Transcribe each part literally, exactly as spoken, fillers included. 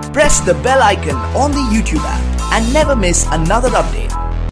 press the bell icon on the YouTube app and never miss another update.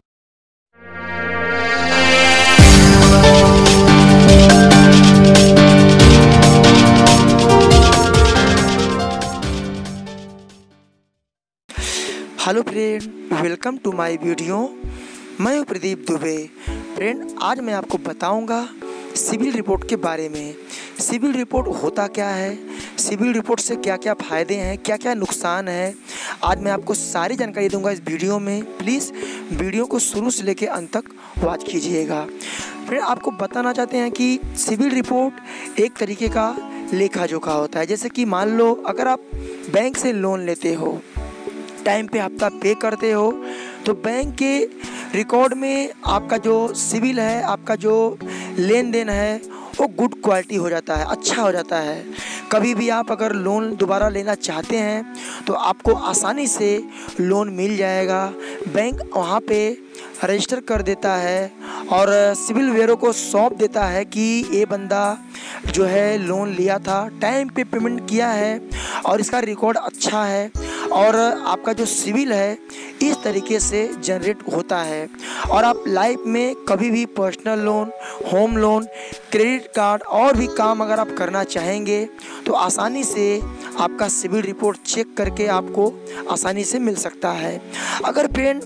Hello friend, welcome to my video. मैं हूं Pradeep Dubey. Friend, आज मैं आपको बताऊंगा civil report के बारे में। सिविल रिपोर्ट होता क्या है, सिविल रिपोर्ट से क्या क्या फ़ायदे हैं, क्या क्या नुकसान है, आज मैं आपको सारी जानकारी दूंगा इस वीडियो में। प्लीज़ वीडियो को शुरू से लेकर अंत तक वॉच कीजिएगा। फिर आपको बताना चाहते हैं कि सिविल रिपोर्ट एक तरीके का लेखा जोखा होता है। जैसे कि मान लो अगर आप बैंक से लोन लेते हो, टाइम पे हफ्ता पे करते हो, तो बैंक के रिकॉर्ड में आपका जो सिविल है, आपका जो लेन देन है, वो गुड क्वालिटी हो जाता है, अच्छा हो जाता है। कभी भी आप अगर लोन दोबारा लेना चाहते हैं तो आपको आसानी से लोन मिल जाएगा। बैंक वहाँ पे रजिस्टर कर देता है और सिविल ब्यूरो को सौंप देता है कि ये बंदा जो है लोन लिया था, टाइम पे पेमेंट किया है और इसका रिकॉर्ड अच्छा है और आपका जो सिविल है इस तरीके से जनरेट होता है। और आप लाइफ में कभी भी personal loan, home loan, credit card और भी काम अगर आप करना चाहेंगे तो आसानी से आपका सिविल रिपोर्ट चेक करके आपको आसानी से मिल सकता है। अगर फ्रेंड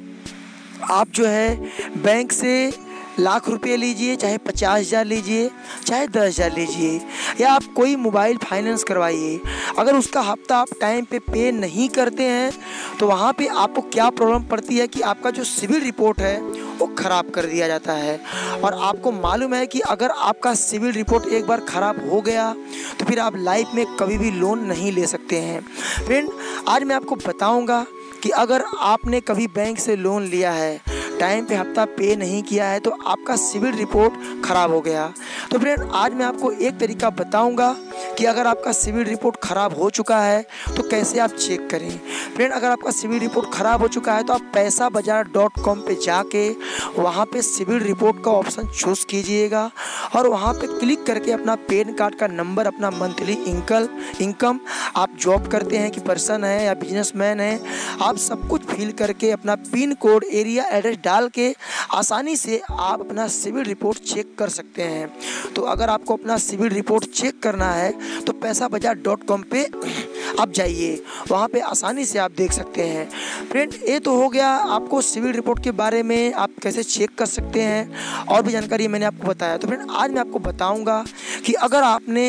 आप जो है बैंक से लाख रुपये लीजिए, चाहे पचास हज़ार लीजिए, चाहे दस हज़ार लीजिए, या आप कोई मोबाइल फाइनेंस करवाइए, अगर उसका हफ्ता आप टाइम पे पे नहीं करते हैं तो वहाँ पे आपको क्या प्रॉब्लम पड़ती है कि आपका जो सिविल रिपोर्ट है वो ख़राब कर दिया जाता है। और आपको मालूम है कि अगर आपका सिविल रिपोर्ट एक बार ख़राब हो गया तो फिर आप लाइफ में कभी भी लोन नहीं ले सकते हैं। फ्रेंड, आज मैं आपको बताऊँगा कि अगर आपने कभी बैंक से लोन लिया है, टाइम पे हफ्ता पे नहीं किया है तो आपका सिविल रिपोर्ट ख़राब हो गया, तो फ्रेंड आज मैं आपको एक तरीका बताऊंगा कि अगर आपका सिविल रिपोर्ट ख़राब हो चुका है तो कैसे आप चेक करें। फ्रेंड, अगर आपका सिविल रिपोर्ट ख़राब हो चुका है तो आप पैसा बाजार डॉट कॉम पे जाके वहाँ पे सिविल रिपोर्ट का ऑप्शन चूज़ कीजिएगा और वहाँ पे क्लिक करके अपना पैन कार्ड का नंबर, अपना मंथली इनकल इनकम, आप जॉब करते हैं कि पर्सन है या बिजनेसमैन है, आप सब कुछ फिल करके अपना पिन कोड, एरिया, एड्रेस डाल के आसानी से आप अपना सिविल रिपोर्ट चेक कर सकते हैं। तो अगर आपको अपना सिविल रिपोर्ट चेक करना है तो पैसा बाजार डॉट कॉम पे आप जाइए, वहाँ पे आसानी से आप देख सकते हैं। फ्रेंड, ये तो हो गया आपको सिविल रिपोर्ट के बारे में, आप कैसे चेक कर सकते हैं और भी जानकारी मैंने आपको बताया। तो फ्रेंड आज मैं आपको बताऊँगा कि अगर आपने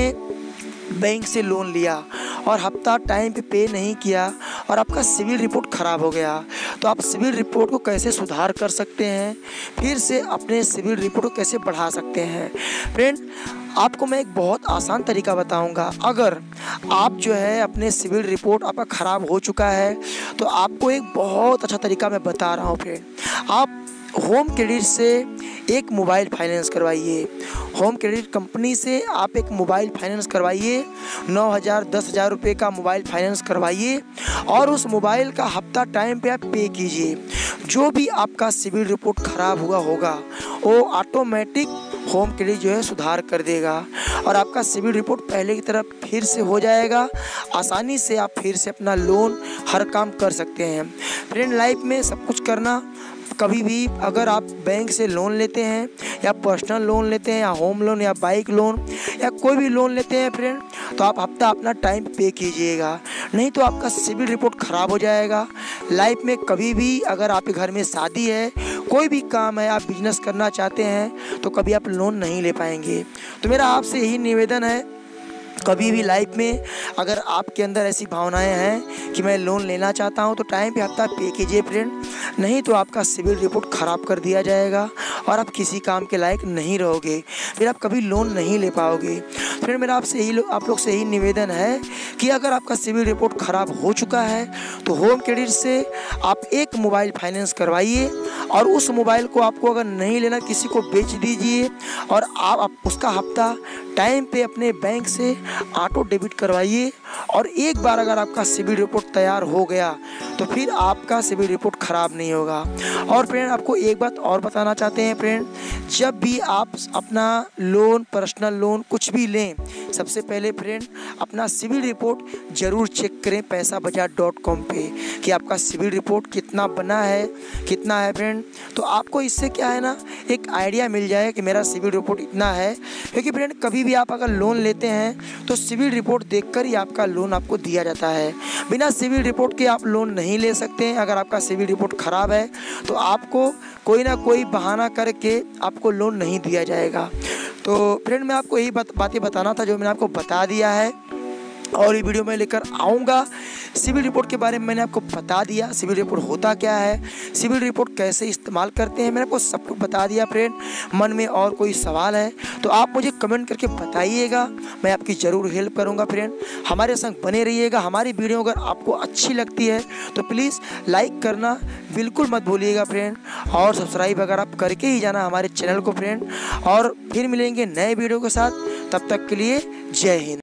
बैंक से लोन लिया और हफ्ता टाइम पे पे नहीं किया और आपका सिविल रिपोर्ट ख़राब हो गया तो आप सिविल रिपोर्ट को कैसे सुधार कर सकते हैं, फिर से अपने सिविल रिपोर्ट को कैसे बढ़ा सकते हैं। फ्रेंड, आपको मैं एक बहुत आसान तरीका बताऊंगा। अगर आप जो है अपने सिविल रिपोर्ट आपका ख़राब हो चुका है तो आपको एक बहुत अच्छा तरीका मैं बता रहा हूँ। फ्रेंड, आप होम क्रेडिट से एक मोबाइल फाइनेंस करवाइए। होम क्रेडिट कंपनी से आप एक मोबाइल फाइनेंस करवाइए, नौ हज़ार दस हज़ार रुपये का मोबाइल फाइनेंस करवाइए और उस मोबाइल का हफ्ता टाइम पे आप पे कीजिए। जो भी आपका सिविल रिपोर्ट ख़राब हुआ होगा वो ऑटोमेटिक होम क्रेडिट जो है सुधार कर देगा और आपका सिविल रिपोर्ट पहले की तरह फिर से हो जाएगा। आसानी से आप फिर से अपना लोन हर काम कर सकते हैं। फ्रेंड, लाइफ में सब कुछ करना, कभी भी अगर आप बैंक से लोन लेते हैं या पर्सनल लोन लेते हैं या होम लोन या बाइक लोन या कोई भी लोन लेते हैं फ्रेंड, तो आप हफ्ता अपना टाइम पे कीजिएगा, नहीं तो आपका सिविल रिपोर्ट ख़राब हो जाएगा। लाइफ में कभी भी अगर आपके घर में शादी है, कोई भी काम है, आप बिजनेस करना चाहते हैं तो कभी आप लोन नहीं ले पाएंगे। तो मेरा आपसे यही निवेदन है, कभी भी लाइफ में अगर आपके अंदर ऐसी भावनाएं हैं कि मैं लोन लेना चाहता हूं तो टाइम पे हफ्ता पे कीजिए फ्रेंड, नहीं तो आपका सिविल रिपोर्ट ख़राब कर दिया जाएगा और आप किसी काम के लायक नहीं रहोगे, फिर आप कभी लोन नहीं ले पाओगे। फिर मेरा आपसे यही आप लोग से यही निवेदन है कि अगर आपका सिविल रिपोर्ट ख़राब हो चुका है तो होम क्रेडिट से आप एक मोबाइल फाइनेंस करवाइए और उस मोबाइल को आपको अगर नहीं लेना, किसी को बेच दीजिए और आप, आप उसका हफ्ता टाइम पे अपने बैंक से ऑटो डेबिट करवाइए। और एक बार अगर आपका सिबिल रिपोर्ट तैयार हो गया तो फिर आपका सिबिल रिपोर्ट ख़राब नहीं होगा। और फ्रेंड आपको एक बात और बताना चाहते हैं फ्रेंड, जब भी आप अपना लोन, पर्सनल लोन कुछ भी लें, सबसे पहले फ्रेंड अपना सिबिल रिपोर्ट ज़रूर चेक करें पैसा बाजार डॉट कॉम पे कि आपका सिबिल रिपोर्ट कितना बना है, कितना है फ्रेंड। तो आपको इससे क्या है ना, एक आइडिया मिल जाए कि मेरा सिबिल रिपोर्ट इतना है। क्योंकि फ्रेंड कभी भी आप अगर लोन लेते हैं तो सिबिल रिपोर्ट देखकर ही आपका लोन आपको दिया जाता है। बिना सिबिल रिपोर्ट के आप लोन नहीं ले सकते हैं। अगर आपका सिबिल रिपोर्ट ख़राब है तो आपको कोई ना कोई बहाना करके आपको लोन नहीं दिया जाएगा। तो फ्रेंड मैं आपको यही बात बातें बताना था जो मैंने आपको बता दिया है, और ये वीडियो में लेकर आऊँगा। सिबिल रिपोर्ट के बारे में मैंने आपको बता दिया, सिबिल रिपोर्ट होता क्या है, सिबिल रिपोर्ट कैसे इस्तेमाल करते हैं, मैंने आपको सब कुछ बता दिया फ्रेंड। मन में और कोई सवाल है तो आप मुझे कमेंट करके बताइएगा, मैं आपकी ज़रूर हेल्प करूँगा फ्रेंड। हमारे संग बने रहिएगा। हमारी वीडियो अगर आपको अच्छी लगती है तो प्लीज़ लाइक करना बिल्कुल मत भूलिएगा फ्रेंड, और सब्सक्राइब अगर आप करके ही जाना हमारे चैनल को फ्रेंड। और फिर मिलेंगे नए वीडियो के साथ, तब तक के लिए जय हिंद।